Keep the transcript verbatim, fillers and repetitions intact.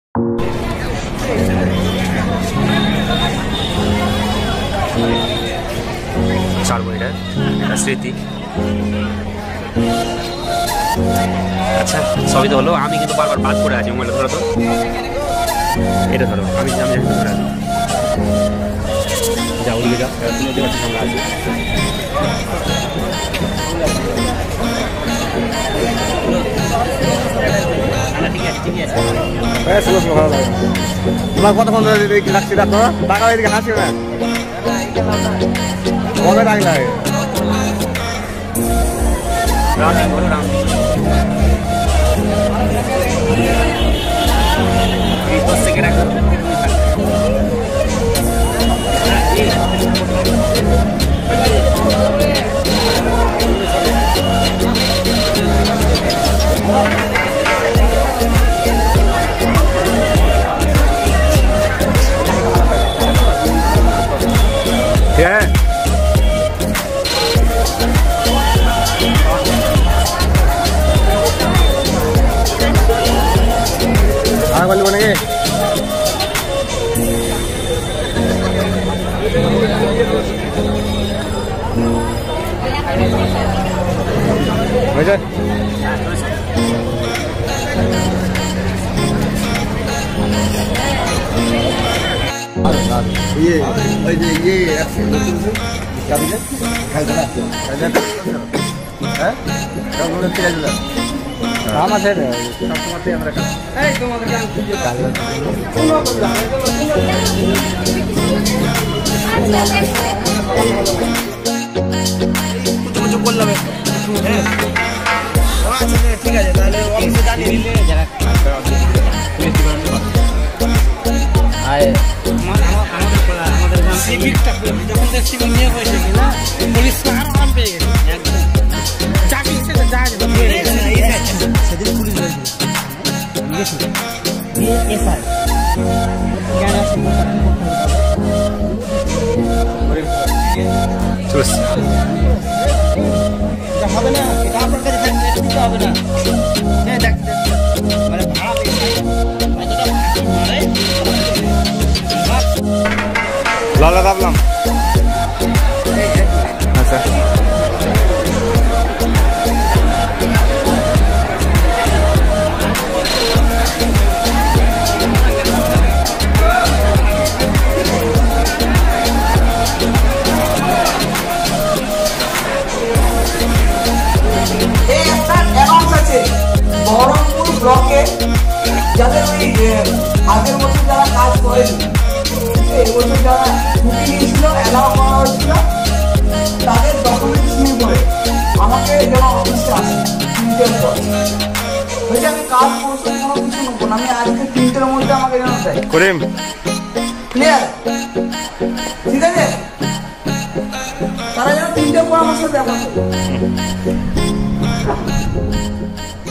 ছাড়বো এটা, এটা স্মৃতি। আচ্ছা সবই তো হলো, আমি কিন্তু বারবার বাদ করে আছি। মোবাইলটা ধরো তো, এটা ধরো, আমি আমি ধরে আছি। যাও ওদিকে যাও, তুমি ওদিকে সামনে আসবে। তোমার কতক্ষণ রাখছি দেখো, টাকা এদিকে হাসি না কবে টাইম লাগে। রাউন্ডিং করো, রাউন্ডিং এই দশ সেকেন্ড রাখো। হ্যাঁ আর বলবো নাকি হয়েছে। ये ये क्या बोले खाइदा खाइदा হ্যাঁ সব মনে ফিরে দিলাম কাম আছে রে সব তোমাতে আমরা এই তোমাদের গান খুঁজে কালো কোনো কথা কিছু কিছু বললাম হ্যাঁ আচ্ছা ঠিক আছে তাহলে অফিসে জানিয়ে দিলে যারা আয় সিভিকটা যখন সিভিক নিয়ে হয়েছে না পুলিশ আরো আরাম পেয়ে গেছে একদম চাকরি সেটা যা সেদিন পুলিশ হয়েছে এসআই হবে না এটা আপনার কাছে দিতে হবে না হ্যাঁ দেখ মানে ভাড়া লালা দাবলাম আচ্ছা বহরমপুর ব্লকে যাদের ওই আগের বছর যারা কাজ করেছিল এই বছর যারা ছুটি নিয়েছিল অ্যালাউ করা হয়েছিল তাদের ডকুমেন্টস নিয়ে পড়ে আমাকে যেন অফিসে আসে তিনটের পর হয়েছে। আমি কাজ করছি কোনো কিছু নেবো না, আমি আজকে তিনটের মধ্যে আমাকে যেন দেয় করিম ক্লিয়ার ঠিক আছে। তারা যেন তিনটের পর আমার সাথে দেখা করে।